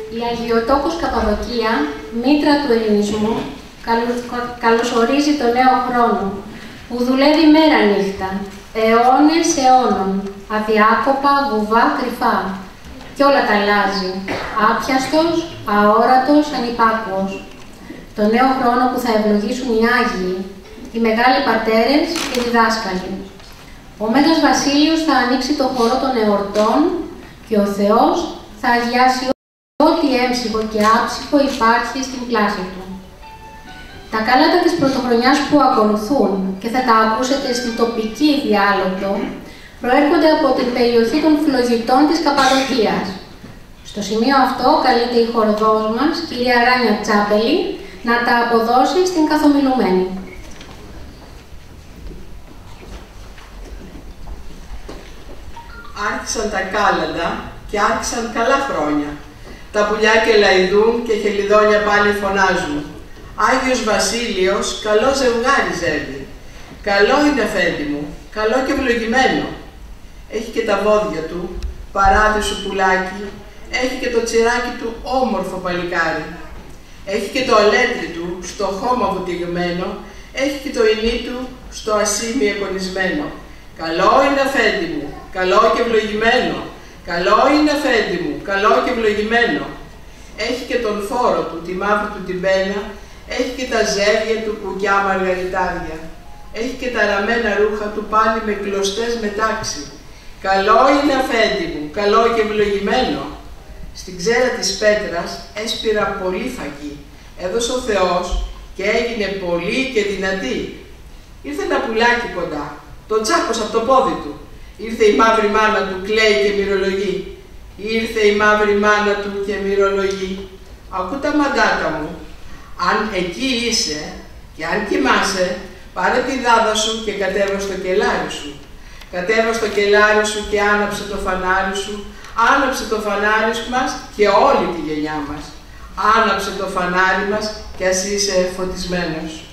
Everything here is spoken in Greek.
Η Αγιοτόκος Καπαδοκία, μήτρα του ελληνισμού, καλωσορίζει το νέο χρόνο, που δουλεύει μέρα νύχτα, αιώνες αιώνων, αδιάκοπα, βουβά, κρυφά. Κι όλα τα αλλάζει, άπιαστος, αόρατος, ανυπάκουος. Το νέο χρόνο που θα ευλογήσουν οι Άγιοι, οι Μεγάλοι Πατέρες και οι διδάσκαλοι. Ο Μέγας Βασίλειος θα ανοίξει το χώρο των εορτών και ο Θεός θα αγιάσει ό,τι έμψυχο και άψυχο υπάρχει στην πλάση του. Τα κάλατα της πρωτοχρονιάς που ακολουθούν και θα τα ακούσετε στην τοπική διάλογο προέρχονται από την περιοχή των φλογητών της Καπαδοκίας. Στο σημείο αυτό καλείται η χοροδός μας, κυρία Ράνια Τσάπελη, να τα αποδώσει στην καθομιλουμένη. Άρχισαν τα κάλαντα και άρχισαν καλά χρόνια. Τα πουλιά και λαϊδούν και χελιδόνια πάλι φωνάζουν. Άγιος Βασίλειος, καλό ζευγάρι ζεύγει. Καλό είναι, αφέντη μου, καλό και ευλογημένο. Έχει και τα βόδια του, παράδεισου πουλάκι, έχει και το τσιράκι του όμορφο παλικάρι. Έχει και το αλέτρι του, στο χώμα βουτυγμένο, έχει και το ινί του, στο ασίμι εκονισμένο. Καλό είναι, αφέντη μου, καλό και ευλογημένο. Καλό είναι, αφέντη μου, καλό και ευλογημένο. Έχει και τον φόρο του, τη μαύρη του την πένα, έχει και τα ζεύγια του κουκιά μαργαριτάρια. Έχει και τα ραμμένα ρούχα του πάλι με κλωστές μετάξι. Καλό είναι, αφέντη μου, καλό και ευλογημένο. Στην ξέρα της πέτρας έσπηρα πολύ φαγή. Έδωσε ο Θεός και έγινε πολύ και δυνατή. Ήρθε ένα πουλάκι κοντά, το τσάκωσε από το πόδι του. Ήρθε η μαύρη μάνα του, κλαίει και μυρολογεί. Ήρθε η μαύρη μάνα του και μυρολογεί. Ακού τα μαντάτα μου, αν εκεί είσαι και αν κοιμάσαι, πάρε τη δάδα σου και κατέβα στο κελάρι σου. Κατέβα στο κελάρι σου και άναψε το φανάρι σου. Άναψε το φανάρι μας και όλη τη γενιά μας. Άναψε το φανάρι μας και ας είσαι φωτισμένος.